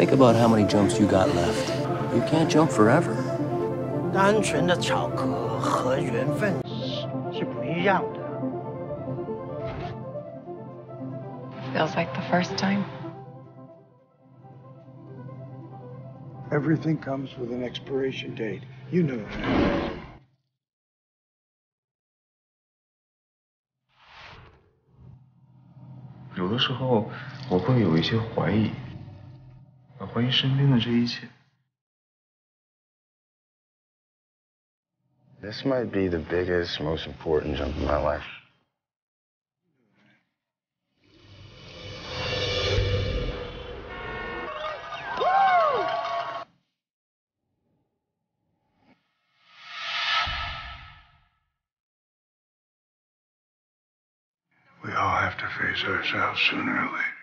Think about how many jumps you got left. You can't jump forever. 单纯的巧合和缘分是不一样的。 Feels like the first time. Everything comes with an expiration date. You know that. 有的时候我会有一些怀疑，怀疑身边的这一切。 This might be the biggest, most important jump in my life. We all have to face ourselves sooner or later.